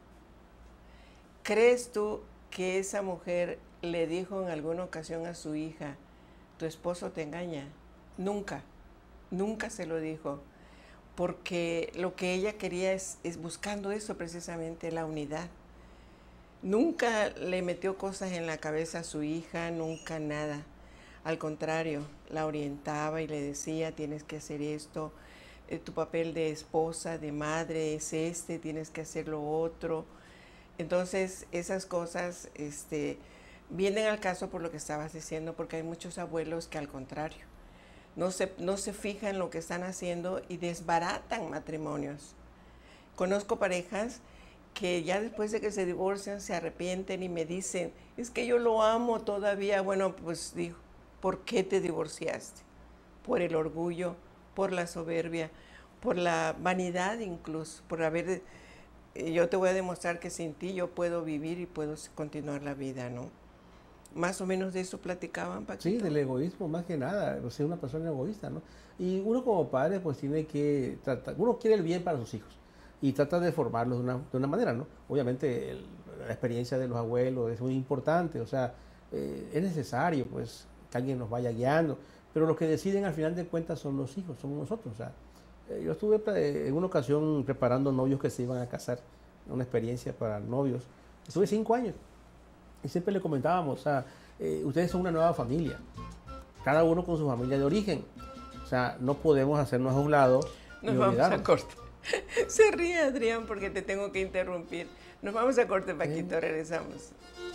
¿Crees tú que esa mujer le dijo en alguna ocasión a su hija, tu esposo te engaña? Nunca, nunca se lo dijo, porque lo que ella quería es buscando eso precisamente, la unidad. Nunca le metió cosas en la cabeza a su hija, nunca nada. Al contrario, la orientaba y le decía, tienes que hacer esto, tu papel de esposa, de madre es tienes que hacer lo otro. Entonces, esas cosas vienen al caso por lo que estabas diciendo, porque hay muchos abuelos que al contrario, no se fijan en lo que están haciendo y desbaratan matrimonios. Conozco parejas que ya después de que se divorcian se arrepienten y me dicen, es que yo lo amo todavía. Bueno, pues digo, ¿por qué te divorciaste? Por el orgullo, por la soberbia, por la vanidad incluso, por haber, yo te voy a demostrar que sin ti yo puedo vivir y puedo continuar la vida, ¿no? Más o menos de eso platicaban, Paquito. Sí, del egoísmo más que nada, o sea, una persona egoísta, ¿no? Y uno como padre pues tiene que tratar, uno quiere el bien para sus hijos y trata de formarlos de una manera, ¿no? Obviamente la experiencia de los abuelos es muy importante, o sea, es necesario pues que alguien nos vaya guiando, pero los que deciden al final de cuentas son los hijos, somos nosotros. O sea, yo estuve en una ocasión preparando novios que se iban a casar, una experiencia para novios, estuve 5 años y siempre le comentábamos, o sea, ustedes son una nueva familia, cada uno con su familia de origen, o sea, no podemos hacernos a un lado. Nos vamos a corte. Se ríe Adrián porque te tengo que interrumpir. Nos vamos a corte, Paquito, regresamos.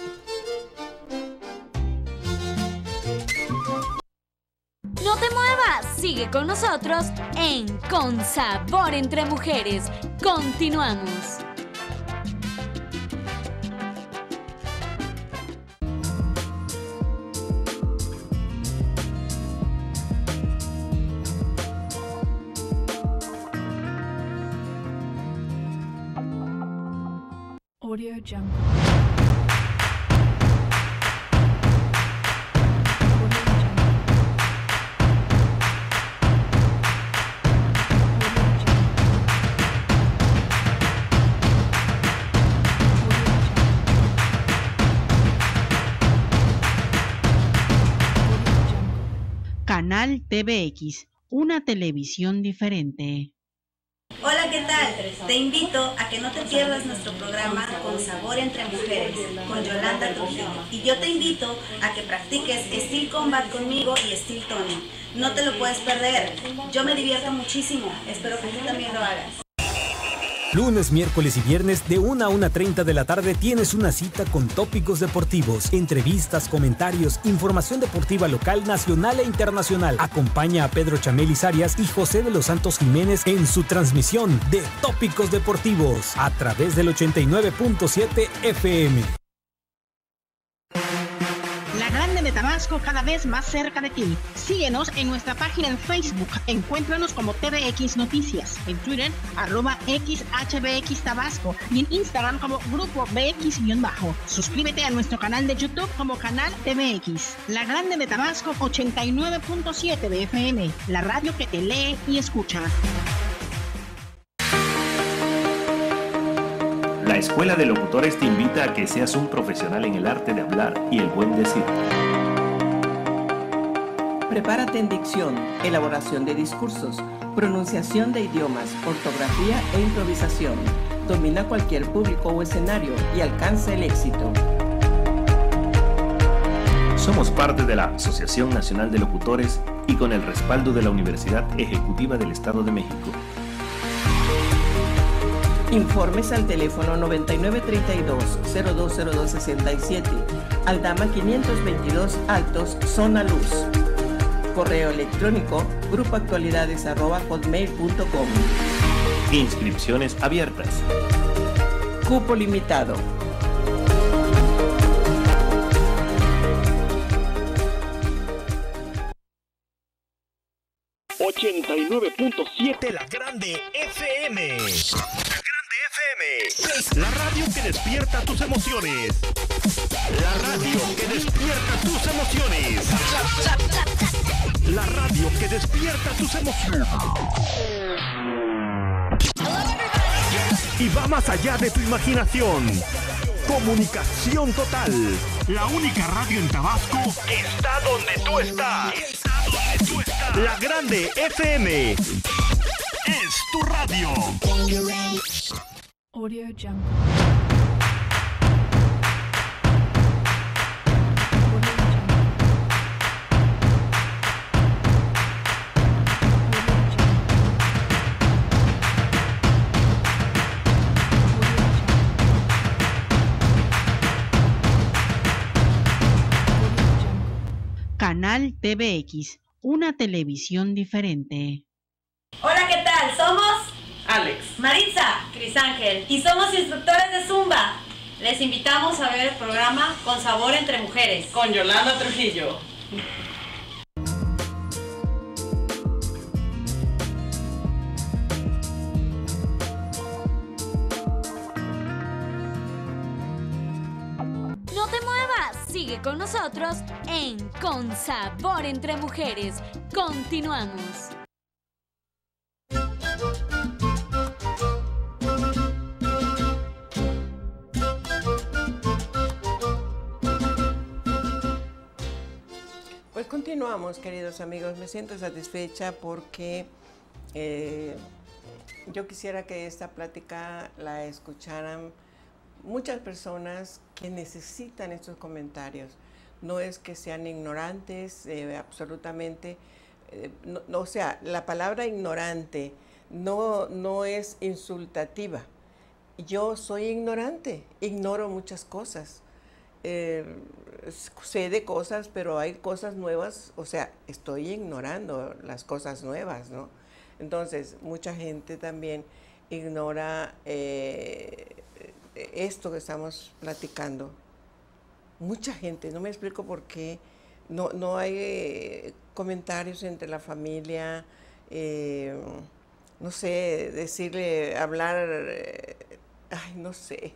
No te muevas, sigue con nosotros en Con Sabor Entre Mujeres. Continuamos. Audio Jungle. Canal TVX, una televisión diferente. Hola, ¿qué tal? Te invito a que no te pierdas nuestro programa Con Sabor Entre Mujeres, con Yolanda Trujillo. Y yo te invito a que practiques Steel Combat conmigo y Steel Tony. No te lo puedes perder. Yo me divierto muchísimo. Espero que tú también lo hagas. Lunes, miércoles y viernes de 1 a 1:30 de la tarde tienes una cita con tópicos deportivos, entrevistas, comentarios, información deportiva local, nacional e internacional. Acompaña a Pedro Chamelis Arias y José de los Santos Jiménez en su transmisión de Tópicos Deportivos a través del 89.7 FM. La Grande de Tabasco, cada vez más cerca de ti. Síguenos en nuestra página en Facebook. Encuéntranos como TVX Noticias. En Twitter, @XHBX Tabasco. Y en Instagram como Grupo BX_. Suscríbete a nuestro canal de YouTube como Canal TVX. La Grande de Tabasco, 89.7 de FM. La radio que te lee y escucha. La Escuela de Locutores te invita a que seas un profesional en el arte de hablar y el buen decir. Prepárate en dicción, elaboración de discursos, pronunciación de idiomas, ortografía e improvisación. Domina cualquier público o escenario y alcanza el éxito. Somos parte de la Asociación Nacional de Locutores y con el respaldo de la Universidad Ejecutiva del Estado de México. Informes al teléfono 9932-020267, Aldama 522 Altos, Zona Luz. Correo electrónico grupoactualidades@hotmail.com. Inscripciones abiertas. Cupo limitado. ...89.7 La Grande FM. La Grande FM. La radio que despierta tus emociones. La radio que despierta tus emociones. La radio que despierta tus emociones. Y va más allá de tu imaginación. Comunicación total. La única radio en Tabasco está donde tú estás. La Grande FM es tu radio. Audio Jungle. Canal TVX, una televisión diferente. Hola, ¿qué tal? Somos Alex, Maritza, Crisángel y somos instructores de Zumba. Les invitamos a ver el programa Con Sabor Entre Mujeres con Yolanda Trujillo. No te muevas, sigue con nosotros en Con Sabor Entre Mujeres. Continuamos. Pues continuamos, queridos amigos. Me siento satisfecha porque yo quisiera que esta plática la escucharan muchas personas que necesitan estos comentarios. No es que sean ignorantes, absolutamente. O sea, la palabra ignorante no es insultativa. Yo soy ignorante, ignoro muchas cosas. Sé de cosas, pero hay cosas nuevas, o sea, estoy ignorando las cosas nuevas, ¿no? Entonces, mucha gente también ignora esto que estamos platicando. Mucha gente, no me explico por qué, no hay comentarios entre la familia, no sé, decirle, hablar, ay, no sé,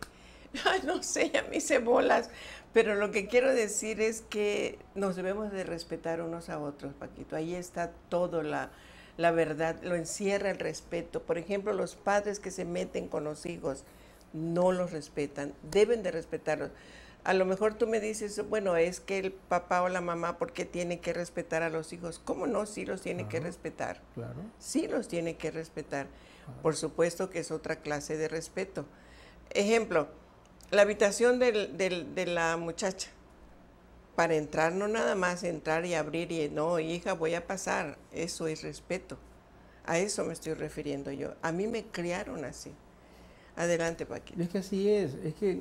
a mí se bolas, pero lo que quiero decir es que nos debemos de respetar unos a otros, Paquito. Ahí está todo, la verdad, lo encierra el respeto. Por ejemplo, los padres que se meten con los hijos no los respetan, deben de respetarlos. A lo mejor tú me dices, bueno, es que el papá o la mamá, ¿por qué tiene que respetar a los hijos? ¿Cómo no? Sí los tiene que respetar. Claro. Sí los tiene que respetar. Por supuesto que es otra clase de respeto. Ejemplo, la habitación de la muchacha. Para entrar, no nada más entrar y abrir y no, hija, voy a pasar. Eso es respeto. A eso me estoy refiriendo yo. A mí me criaron así. Adelante, Paquito. Es que así es que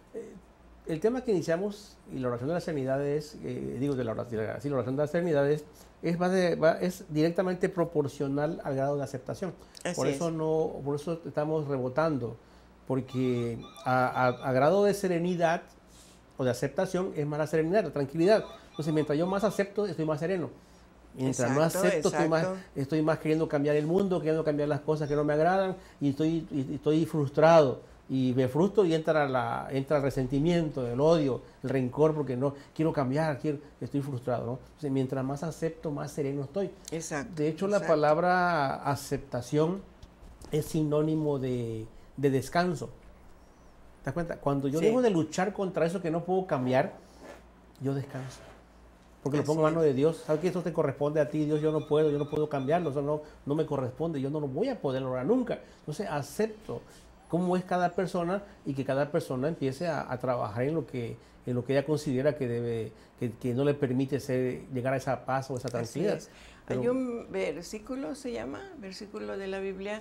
el tema que iniciamos y la oración de la serenidad es, la oración de la serenidad es directamente proporcional al grado de aceptación. Por eso estamos rebotando, porque a grado de serenidad o de aceptación es más la serenidad, la tranquilidad. Entonces, mientras yo más acepto, estoy más sereno. Mientras no acepto, estoy más queriendo cambiar el mundo, queriendo cambiar las cosas que no me agradan, y estoy frustrado, y me frustro y entra el resentimiento, el odio, el rencor, porque no quiero cambiar, estoy frustrado, ¿no? Entonces, mientras más acepto, más sereno estoy. Exacto. De hecho, la palabra aceptación es sinónimo de descanso. ¿Te das cuenta? Cuando yo dejo de luchar contra eso que no puedo cambiar, yo descanso. Porque lo pongo en manos de Dios. ¿Sabes que eso te corresponde a ti? Dios, yo no puedo cambiarlo, eso no me corresponde, yo no lo voy a poder lograr nunca. Entonces acepto cómo es cada persona y que cada persona empiece a trabajar en lo que ella considera que no le permite llegar a esa paz o esa tranquilidad. Hay un versículo, se llama, versículo de la Biblia,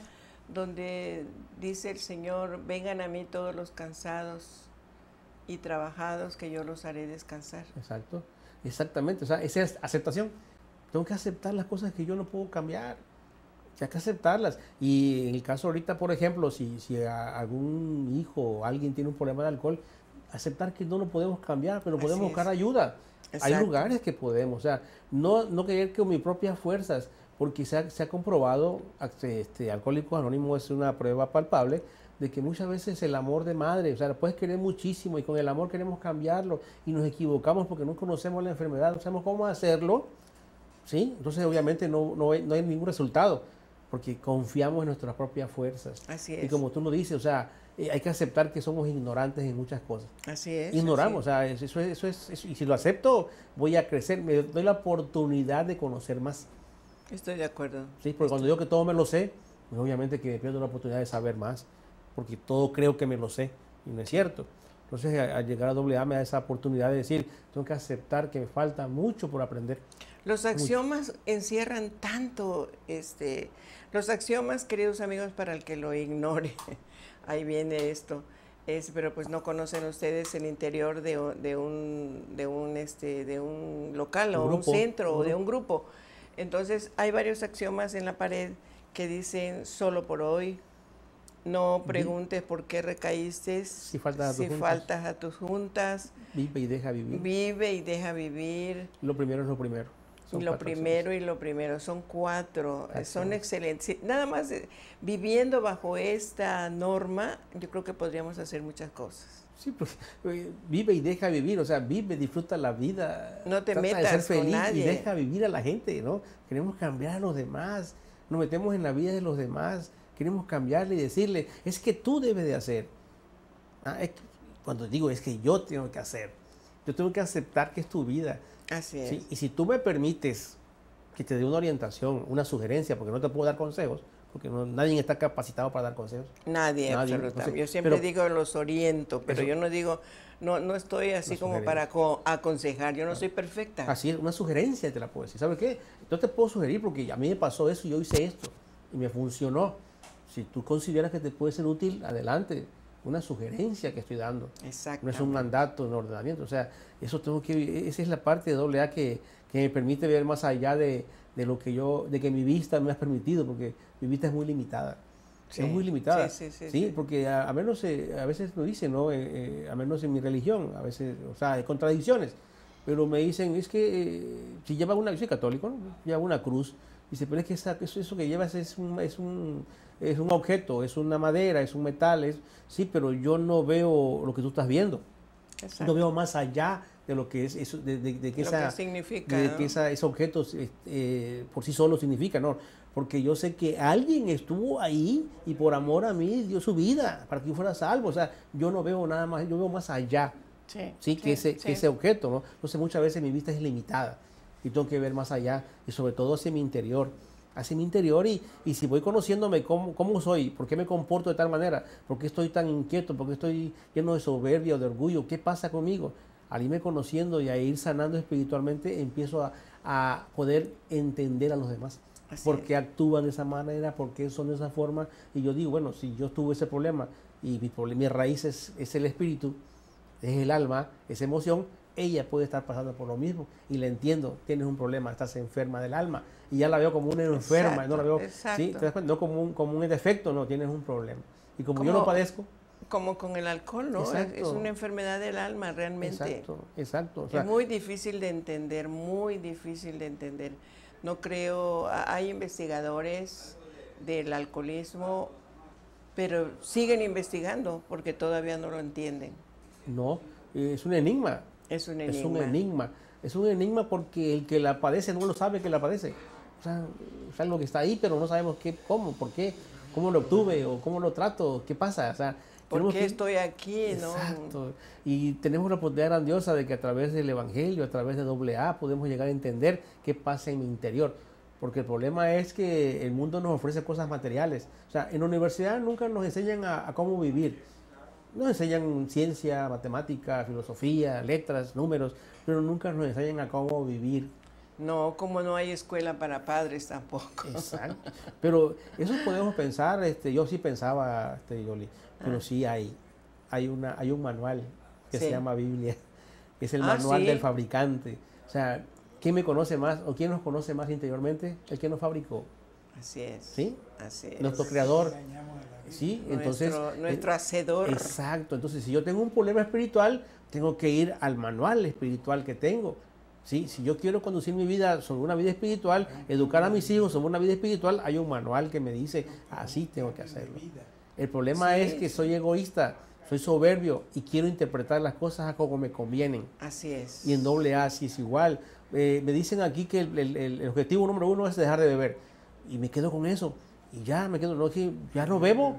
donde dice el Señor, vengan a mí todos los cansados y trabajados, que yo los haré descansar. Exacto, exactamente, o sea, esa es aceptación. Tengo que aceptar las cosas que yo no puedo cambiar. Hay que aceptarlas. Y en el caso ahorita, por ejemplo, si algún hijo o alguien tiene un problema de alcohol, aceptar que no lo podemos cambiar, pero podemos buscar ayuda. Exacto. Hay lugares que podemos, o sea, no creer que con mis propias fuerzas, porque se ha comprobado, Alcohólicos Anónimos es una prueba palpable de que muchas veces el amor de madre, o sea, la puedes querer muchísimo y con el amor queremos cambiarlo y nos equivocamos porque no conocemos la enfermedad, no sabemos cómo hacerlo, ¿sí? Entonces obviamente no hay ningún resultado porque confiamos en nuestras propias fuerzas. Así es. Y como tú lo dices, o sea, hay que aceptar que somos ignorantes en muchas cosas. Así es. Ignoramos, así es. O sea, eso es, y si lo acepto, voy a crecer, me doy la oportunidad de conocer más. Estoy de acuerdo. Sí, porque cuando digo que todo me lo sé, pues obviamente que me pierdo la oportunidad de saber más, porque todo creo que me lo sé, y no es cierto. Entonces, al llegar a AA me da esa oportunidad de decir, tengo que aceptar que me falta mucho por aprender. Los axiomas encierran tanto, los axiomas, queridos amigos, para el que lo ignore, ahí viene esto, pero pues no conocen ustedes el interior de un local o un centro o de un grupo. Entonces hay varios axiomas en la pared que dicen solo por hoy, no preguntes por qué recaíste, si faltas a tus juntas, vive y deja vivir. Vive y deja vivir. Lo primero es lo primero. Lo primero, son 4, son excelentes. Nada más viviendo bajo esta norma, yo creo que podríamos hacer muchas cosas. Sí, pues vive y deja vivir, o sea, vive, disfruta la vida. No te trata metas de ser feliz con nadie. Y deja vivir a la gente, ¿no? Queremos cambiar a los demás, nos metemos en la vida de los demás, queremos cambiarle y decirle, es que tú debes de hacer. Cuando digo es que yo tengo que hacer, yo tengo que aceptar que es tu vida. Así es. ¿Sí? Y si tú me permites que te dé una orientación, una sugerencia, porque no te puedo dar consejos, porque nadie está capacitado para dar consejos. Nadie. Absolutamente. Entonces, yo siempre digo los oriento, pero yo no digo, no estoy así como para aconsejar, yo no soy perfecta. Así es, una sugerencia te la puedo decir. ¿Sabes qué? Yo te puedo sugerir porque a mí me pasó eso y yo hice esto y me funcionó. Si tú consideras que te puede ser útil, adelante. Una sugerencia que estoy dando. No es un mandato, un ordenamiento. O sea, esa es la parte de AA que me permite ver más allá de lo que de que mi vista me ha permitido, porque mi vista es muy limitada. Sí, es muy limitada. Sí, porque a menos, a veces lo dicen, ¿no? A menos en mi religión, a veces, o sea, hay contradicciones. Pero me dicen, es que si lleva yo soy católico, ¿no? Lleva una cruz. Dice, pero es que eso que llevas es un objeto, es una madera, es un metal, sí, pero yo no veo lo que tú estás viendo. Exacto. No veo más allá de lo que es eso, de que ese objeto por sí solo significa, ¿no? Porque yo sé que alguien estuvo ahí y por amor a mí dio su vida para que yo fuera salvo. O sea, yo no veo nada más, yo veo más allá, que ese objeto, ¿no? Entonces muchas veces mi vista es limitada y tengo que ver más allá y sobre todo hacia mi interior. Y si voy conociéndome cómo soy, por qué me comporto de tal manera, por qué estoy tan inquieto, por qué estoy lleno de soberbia o de orgullo, qué pasa conmigo, al irme conociendo y a ir sanando espiritualmente, empiezo a poder entender a los demás. Por qué actúan de esa manera, por qué son de esa forma. Y yo digo, bueno, si yo tuve ese problema y mi raíz es el espíritu, es el alma, esa emoción, ella puede estar pasando por lo mismo y la entiendo, tienes un problema, estás enferma del alma y ya la veo como una enferma, no la veo, ¿sí? ¿Te das cuenta? No como un defecto, no, tienes un problema. Y como yo lo padezco. Como con el alcohol, ¿no? Es una enfermedad del alma realmente. Exacto. O sea, es muy difícil de entender, muy difícil de entender. No creo, hay investigadores del alcoholismo, pero siguen investigando porque todavía no lo entienden. No, es un enigma. Es un enigma porque el que la padece no lo sabe que la padece. O sea, es algo que está ahí, pero no sabemos cómo, por qué, cómo lo obtuve o cómo lo trato, qué pasa. O sea, ¿por qué estoy aquí? Exacto. ¿No? Y tenemos la oportunidad grandiosa de que a través del Evangelio, a través de AA, podemos llegar a entender qué pasa en mi interior. Porque el problema es que el mundo nos ofrece cosas materiales. O sea, en la universidad nunca nos enseñan a cómo vivir. Nos enseñan ciencia, matemática, filosofía, letras, números, pero nunca nos enseñan a cómo vivir. No, como no hay escuela para padres tampoco. Exacto. Pero eso podemos pensar, yo sí pensaba, Yoli, pero sí hay un manual que se llama Biblia. Es el manual del fabricante. O sea, ¿quién me conoce más o quién nos conoce más interiormente? El que nos fabricó. Así es. ¿Sí? Así es. Nuestro creador. Sí, entonces. Nuestro hacedor. Exacto. Entonces, si yo tengo un problema espiritual, tengo que ir al manual espiritual que tengo. ¿Sí? Si yo quiero conducir mi vida sobre una vida espiritual, educar a mis hijos sobre una vida espiritual, hay un manual que me dice, así tengo que hacerlo. El problema es que soy egoísta, soy soberbio y quiero interpretar las cosas como me convienen. Así es. Y en AA sí es igual. Me dicen aquí que el objetivo número 1 es dejar de beber. Y me quedo con eso. Y ya me quedo, ya no bebo.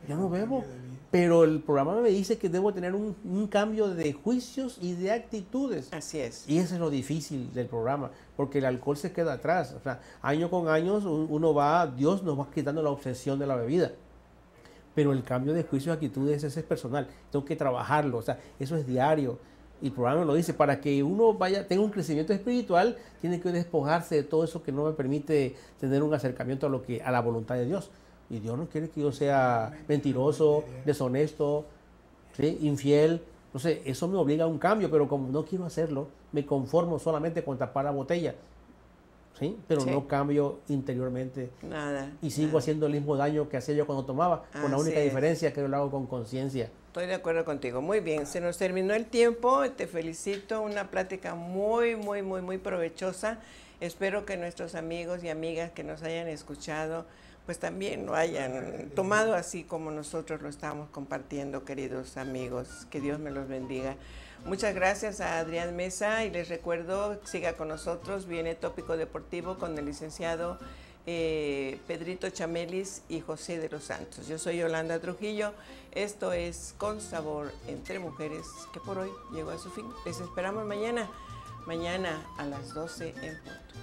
Pero el programa me dice que debo tener un cambio de juicios y de actitudes. Así es. Y eso es lo difícil del programa, porque el alcohol se queda atrás. O sea, año con año Dios nos va quitando la obsesión de la bebida. Pero el cambio de juicios y actitudes ese es personal. Tengo que trabajarlo, o sea, eso es diario. Y el programa lo dice, para que uno tenga un crecimiento espiritual, tiene que despojarse de todo eso que no me permite tener un acercamiento a la voluntad de Dios. Y Dios no quiere que yo sea mentiroso, deshonesto, ¿sí? Infiel. No sé, eso me obliga a un cambio, pero como no quiero hacerlo, me conformo solamente con tapar la botella. ¿Sí? Pero no cambio interiormente. Nada. Y sigo haciendo el mismo daño que hacía yo cuando tomaba, con la única diferencia que yo lo hago con conciencia. Estoy de acuerdo contigo. Muy bien, se nos terminó el tiempo. Te felicito. Una plática muy, muy, muy, muy provechosa. Espero que nuestros amigos y amigas que nos hayan escuchado, pues también lo hayan tomado así como nosotros lo estamos compartiendo, queridos amigos. Que Dios me los bendiga. Muchas gracias a Adrián Mesa y les recuerdo, siga con nosotros, viene Tópico Deportivo con el licenciado Pedrito Chamelis y José de los Santos. Yo soy Yolanda Trujillo, esto es Con Sabor entre Mujeres, que por hoy llegó a su fin. Les esperamos mañana a las 12 en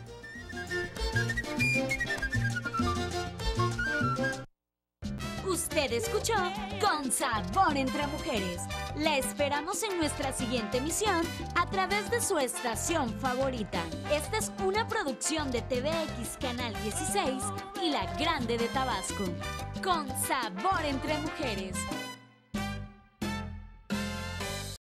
punto. Usted escuchó Con Sabor entre Mujeres. La esperamos en nuestra siguiente emisión a través de su estación favorita. Esta es una producción de TVX Canal 16 y La Grande de Tabasco. Con Sabor entre Mujeres.